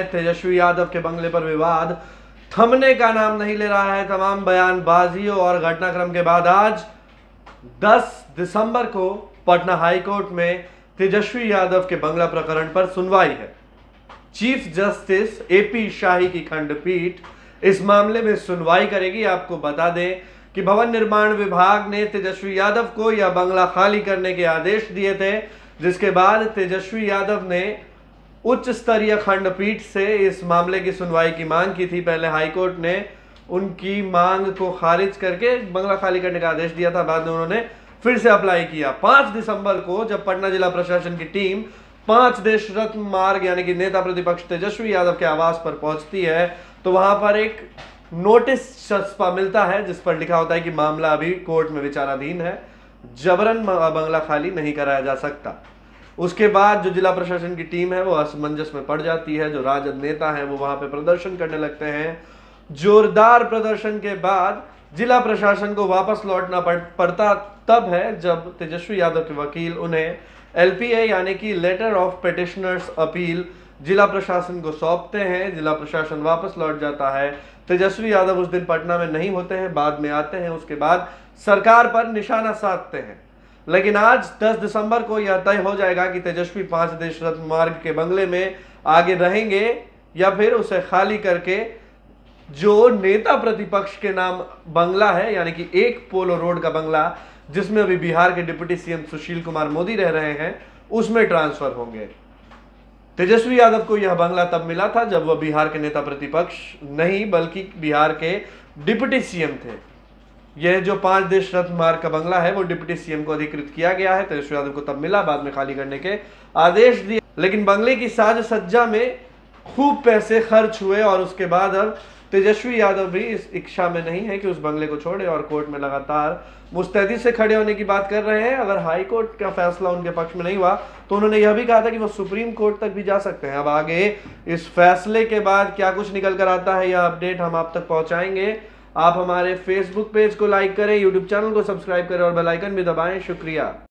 तेजस्वी यादव के बंगले पर विवाद थमने का नाम नहीं ले रहा है। तमाम बयानबाजियों और घटनाक्रम के बाद आज 10 दिसंबर को पटना हाईकोर्ट में तेजस्वी यादव के बंगला प्रकरण पर सुनवाई है। चीफ जस्टिस एपी शाही की खंडपीठ इस मामले में सुनवाई करेगी। आपको बता दें कि भवन निर्माण विभाग ने तेजस्वी यादव को यह बंगला खाली करने के आदेश दिए थे, जिसके बाद तेजस्वी यादव ने उच्च स्तरीय खंडपीठ से इस मामले की सुनवाई की मांग की थी। पहले हाईकोर्ट ने उनकी मांग को खारिज करके बंगला खाली करने का आदेश दिया था, बाद में उन्होंने फिर से अप्लाई किया। 5 दिसंबर को जब पटना जिला प्रशासन की टीम 5 देशरत्न मार्ग यानी कि नेता प्रतिपक्ष तेजस्वी यादव के आवास पर पहुंचती है, तो वहां पर एक नोटिस छपा मिलता है जिस पर लिखा होता है कि मामला अभी कोर्ट में विचाराधीन है, जबरन बंगला खाली नहीं कराया जा सकता। उसके बाद जो जिला प्रशासन की टीम है वो असमंजस में पड़ जाती है। जो राजद नेता है वो वहां पे प्रदर्शन करने लगते हैं। जोरदार प्रदर्शन के बाद जिला प्रशासन को वापस लौटना पड़ता तब है जब तेजस्वी यादव के वकील उन्हें LPA यानी कि लेटर ऑफ पिटिशनर्स अपील जिला प्रशासन को सौंपते हैं। जिला प्रशासन वापस लौट जाता है। तेजस्वी यादव उस दिन पटना में नहीं होते हैं, बाद में आते हैं। उसके बाद सरकार पर निशाना साधते हैं। लेकिन आज 10 दिसंबर को यह तय हो जाएगा कि तेजस्वी 5 देशरत्न मार्ग के बंगले में आगे रहेंगे या फिर उसे खाली करके जो नेता प्रतिपक्ष के नाम बंगला है यानी कि एक पोलो रोड का बंगला जिसमें अभी बिहार के डिप्टी सीएम सुशील कुमार मोदी रह रहे हैं उसमें ट्रांसफर होंगे। तेजस्वी यादव को यह बंगला तब मिला था जब वह बिहार के नेता प्रतिपक्ष नहीं बल्कि बिहार के डिप्टी सीएम थे। यह जो 5 देशरत्न मार्ग का बंगला है वो डिप्टी सीएम को अधिकृत किया गया है। तेजस्वी यादव को तब मिला, बाद में खाली करने के आदेश दिए। लेकिन बंगले की साज सज्जा में खूब पैसे खर्च हुए और उसके बाद अब तेजस्वी यादव भी इस इच्छा में नहीं है कि उस बंगले को छोड़े और कोर्ट में लगातार मुस्तैदी से खड़े होने की बात कर रहे हैं। अगर हाई कोर्ट का फैसला उनके पक्ष में नहीं हुआ तो उन्होंने यह भी कहा था कि वो सुप्रीम कोर्ट तक भी जा सकते हैं। अब आगे इस फैसले के बाद क्या कुछ निकल कर आता है यह अपडेट हम आप तक पहुंचाएंगे। आप हमारे फेसबुक पेज को लाइक करें, यूट्यूब चैनल को सब्सक्राइब करें और बेल आइकन भी दबाएं। शुक्रिया।